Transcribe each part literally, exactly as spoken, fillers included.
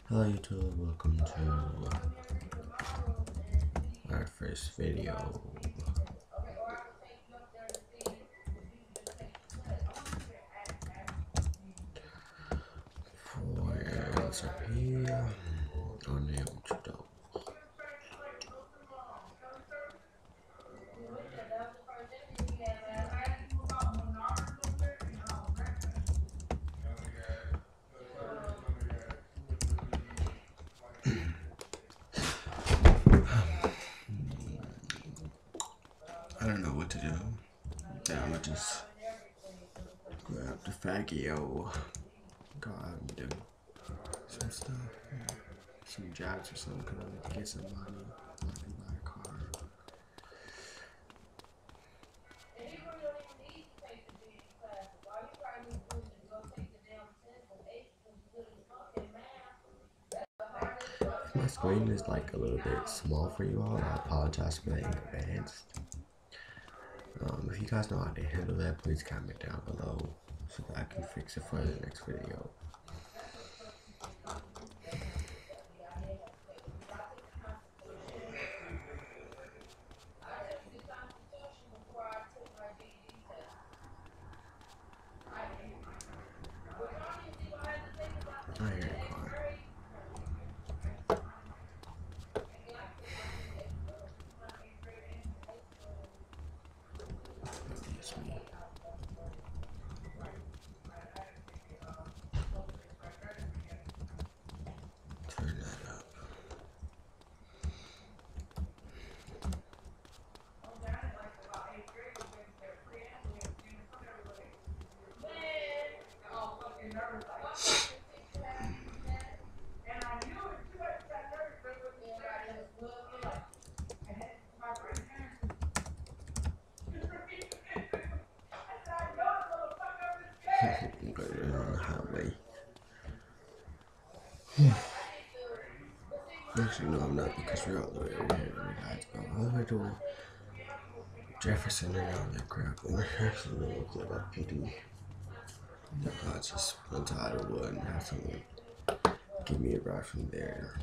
Hello YouTube, welcome to our first video. For L S R P on YouTube. I don't know what to do. Yeah, I'm gonna just grab the Faggio, go out and do some stuff, some jobs or something, cause I need to get some money. I can buy a car. If my screen is like a little bit small for you all, I apologize for that in advance. Um, if you guys know how to handle that, please comment down below so that I can fix it for the next video. I hear the car. It's me. Turn that up. But we're on the highway. Actually, no, I'm not because we're all the way over here. We got to go all the way to Jefferson and all that crap. And we're actually going to look at P D. I just went to Iowa and have someone give me a ride from there.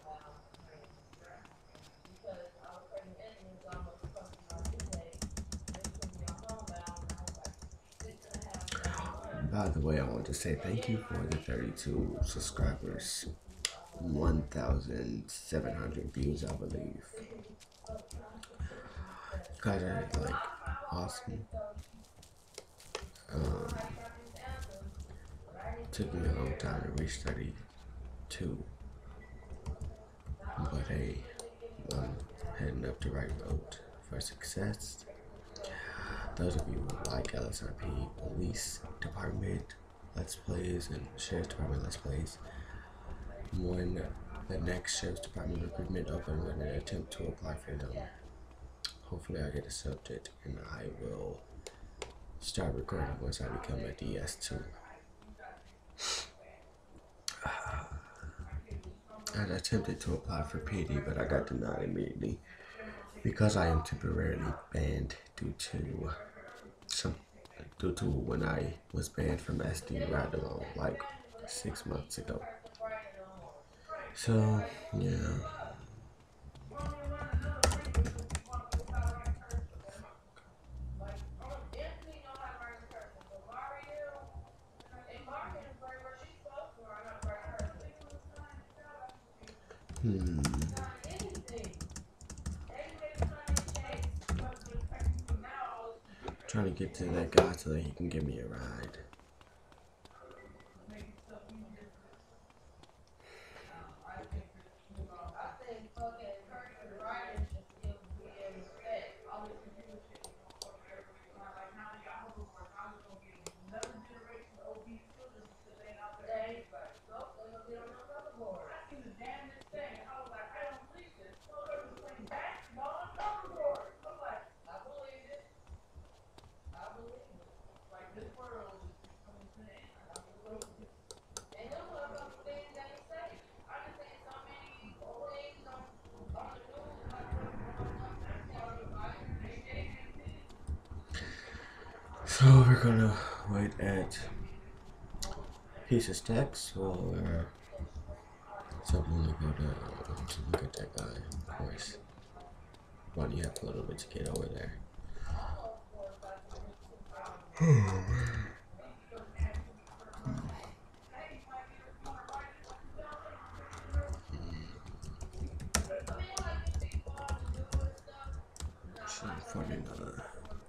By the way, I want to say thank you for the thirty-two subscribers. one thousand seven hundred views, I believe. You guys are like awesome. Um, took me a long time to reach thirty-two, but hey, I'm heading up the right road for success. Those of you who like L S R P, Police Department Let's Plays, and Sheriff's Department Let's Plays, when the next Sheriff's Department recruitment open, we're going to attempt to apply for them. Hopefully I get accepted and I will start recording once I become a D S two. I attempted to apply for P D, but I got denied immediately because I am temporarily banned due to some due to when I was banned from S D right along like six months ago. So yeah. Hmm. Trying to get to that guy so that he can give me a ride. So we're gonna wait at Piece of Stacks or So I'm gonna go to look at that guy, of course. Well, you have a little bit to get over there. forty-nine.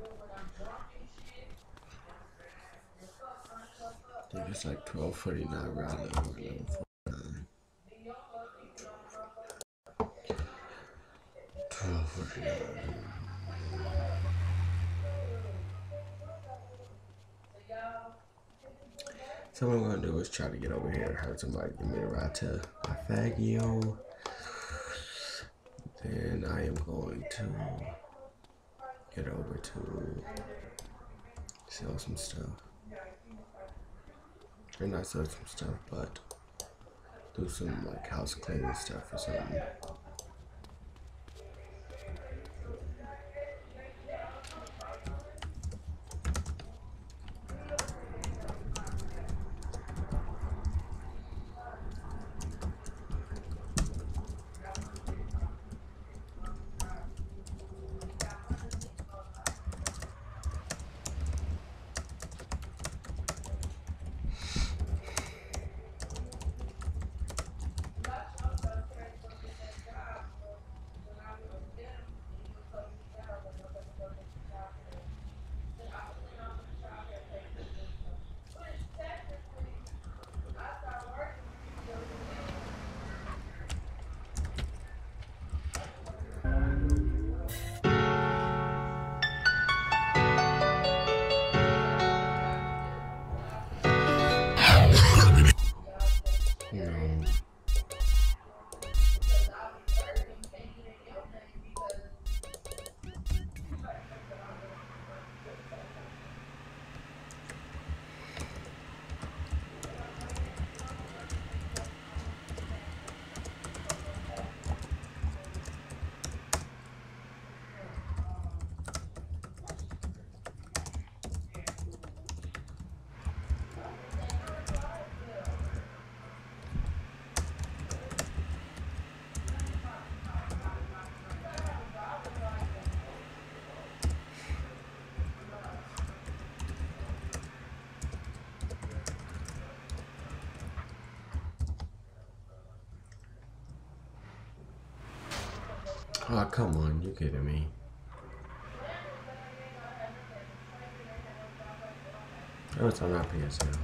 I think it's like twelve forty-nine round number eleven forty-nine. twelve forty-nine. So what I'm gonna do is try to get over here and have somebody give me a ride to Fagio. Then I am going to get over to sell some stuff. Or not sell some stuff, but do some like house cleaning stuff or something. Oh, come on, you kidding me? Oh, it's on my P S L.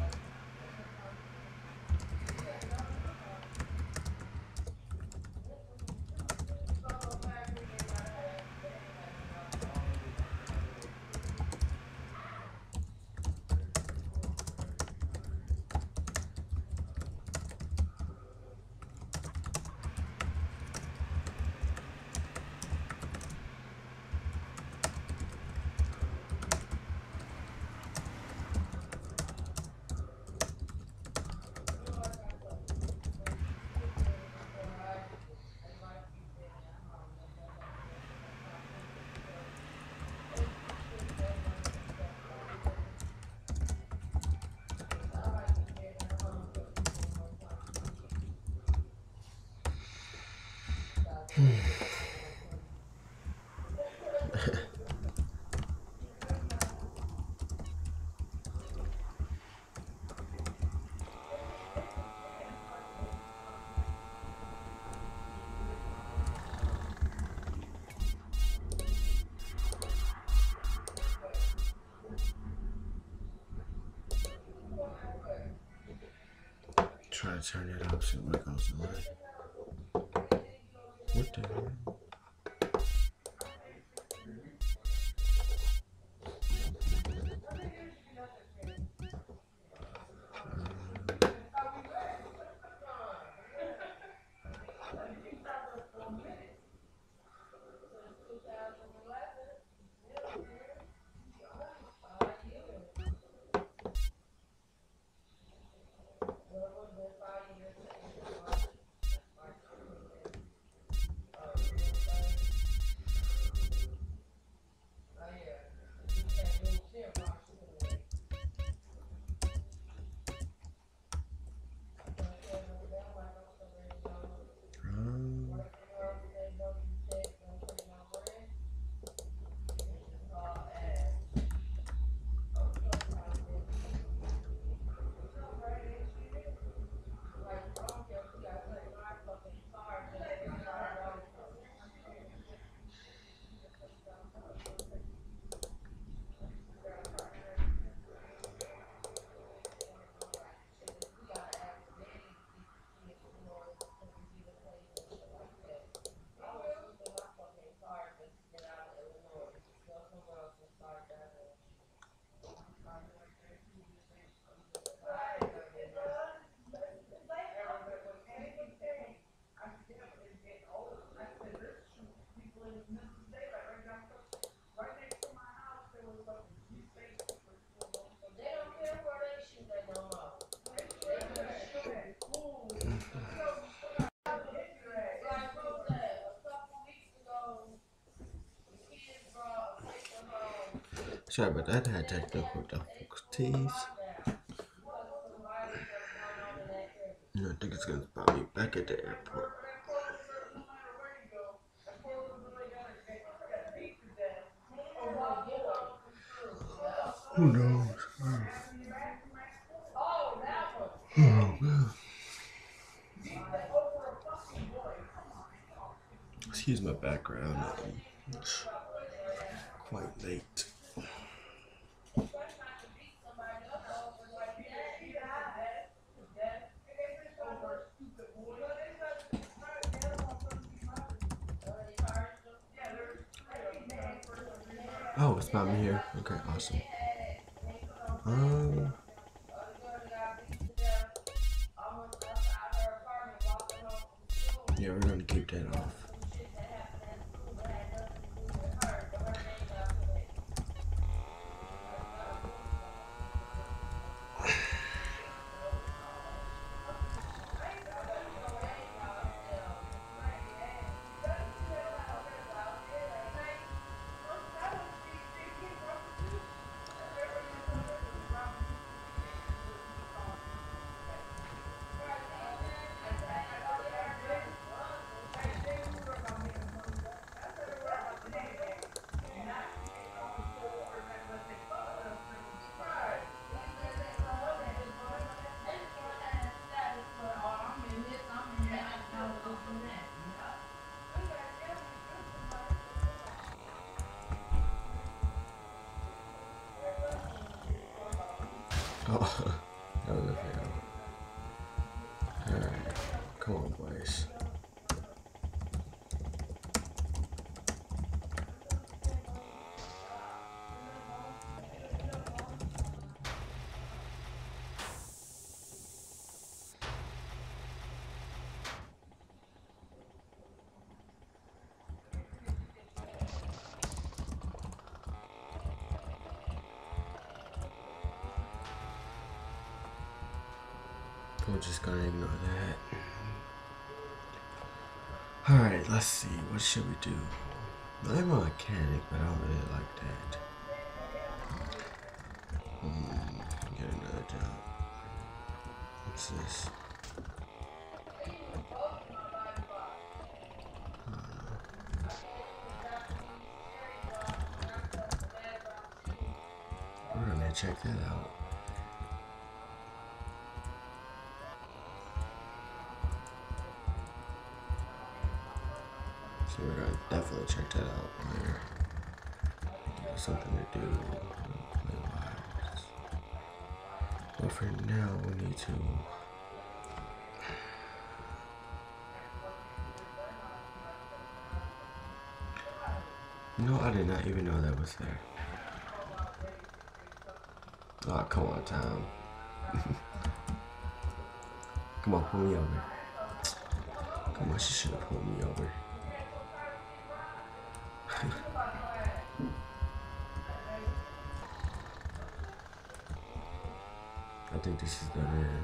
Try to turn it off, see what goes away. What the hell? Sorry about that, I had technical difficulties. I think it's gonna spot me back at the airport. Who knows? Oh man. Excuse my background. It's quite late. Oh, it's not me here. Okay, awesome. Um. Yeah, we're gonna keep that off. Oh, that was a fail. Alright, come on, boys. We're just gonna ignore that. Alright, let's see. What should we do? I'm a mechanic, but I don't really like that. Hmm, get another job. What's this? We're gonna check that out. So we're gonna definitely check that out later. Something to do. Play-wise. But for now, we need to. No, I did not even know that was there. Oh, come on, Tom. Come on, pull me over. Come on, she should have pulled me over. I think this is the man.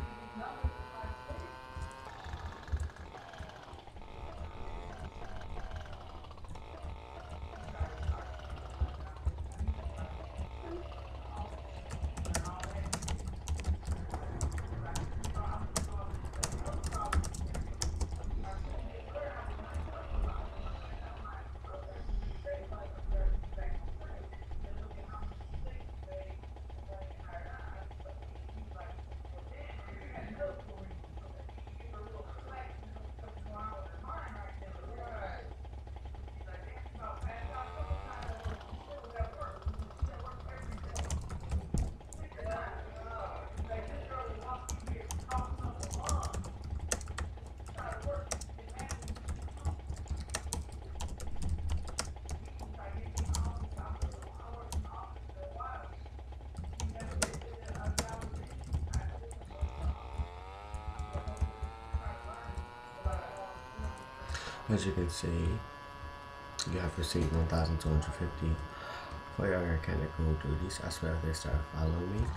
As you can see, you have received one thousand two hundred fifty for your mechanical duties. I swear if they start following me.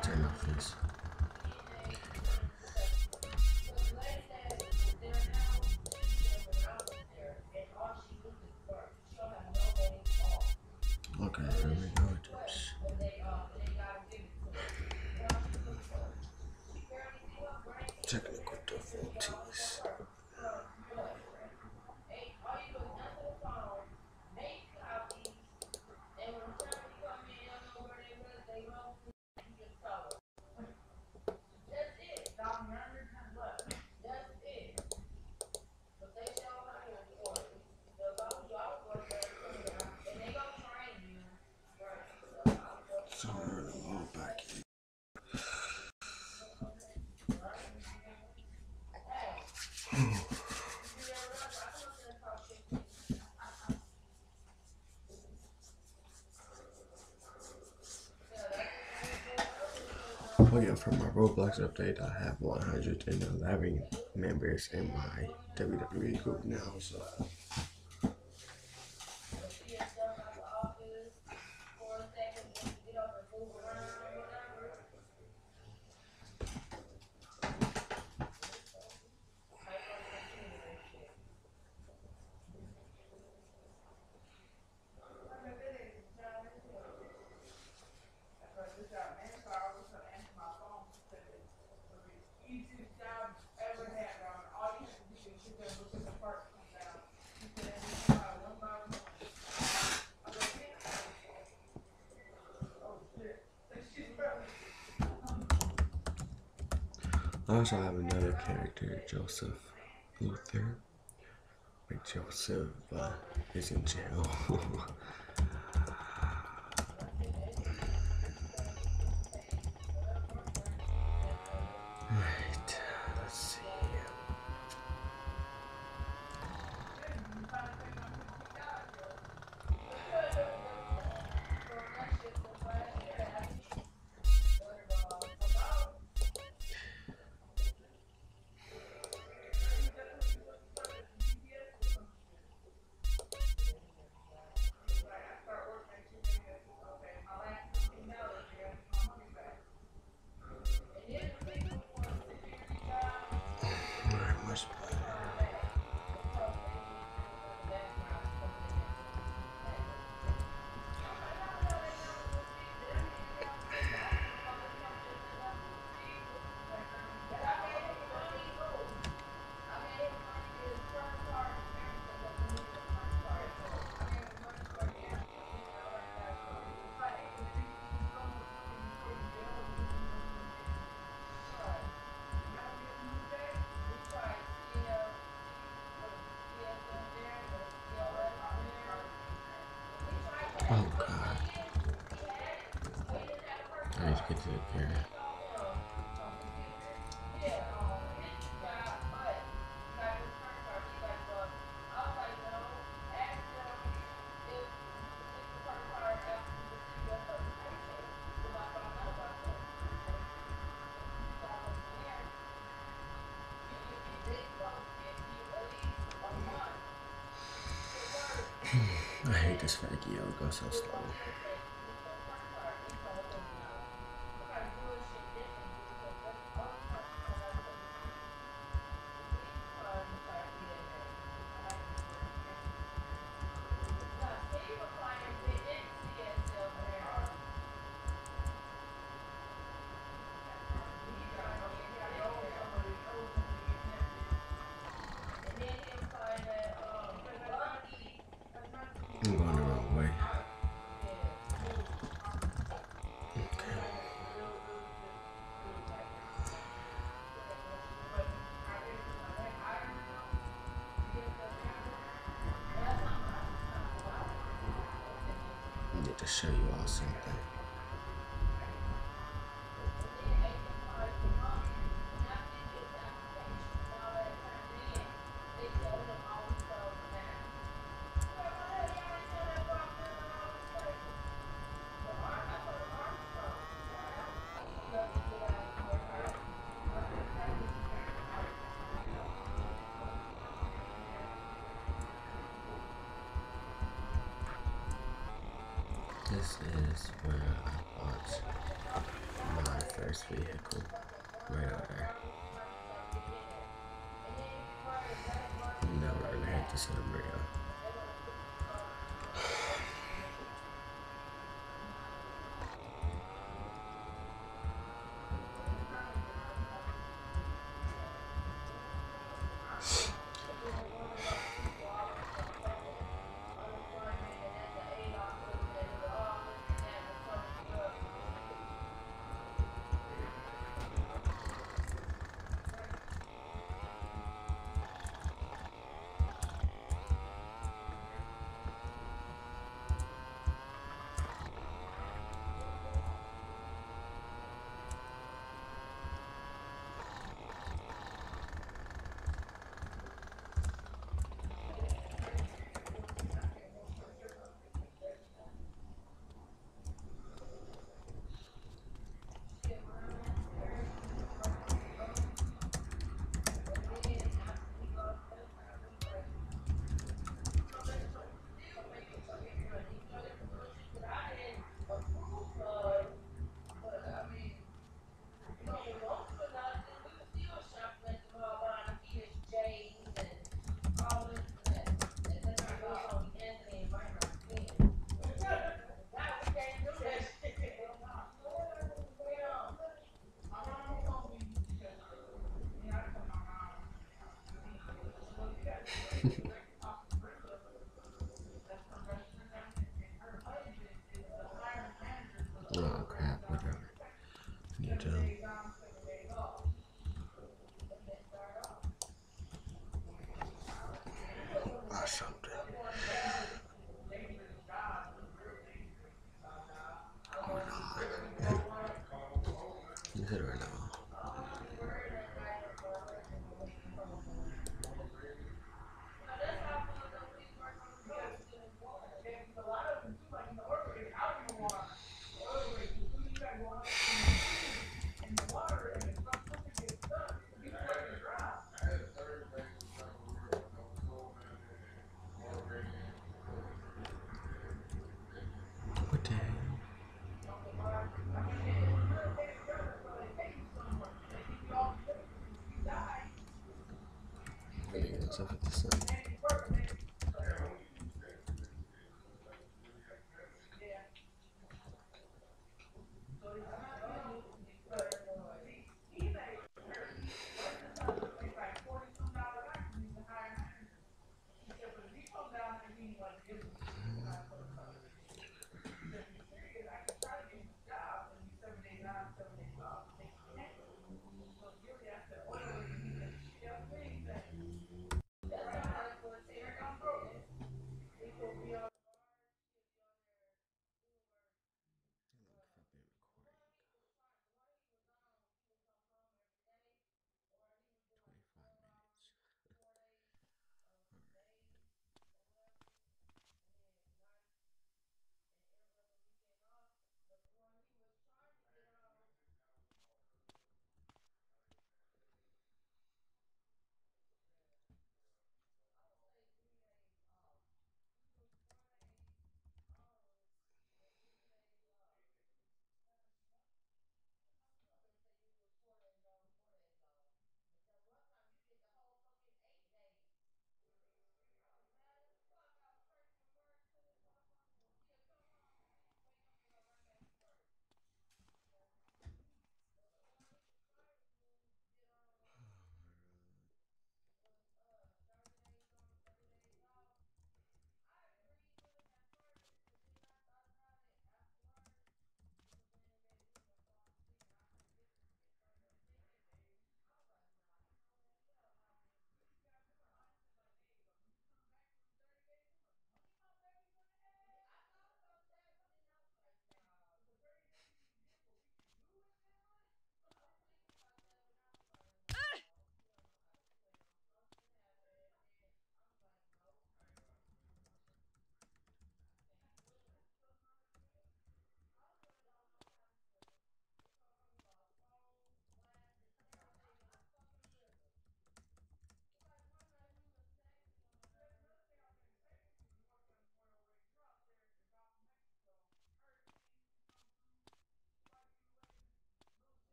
turn off this. Okay, here we go. Technical difficulties. So we're a little back here. Oh yeah, for my Roblox update, I have one hundred eleven members in my W W E group now, so. I also have another character, Joseph Luther. But Joseph uh, is in jail. Right, let's see. Alright, much better. Oh god. I need to get to the gear. I hate this faggy, it'll go so slow. I'm going the wrong way. Okay. I need to show you all something. This is where I bought my first vehicle right over there. Now we're gonna head to Santa Maria. Oh crap, whatever. I need to buy something. Or not. Is it or no? What the hell? Maybe it's up at the sun.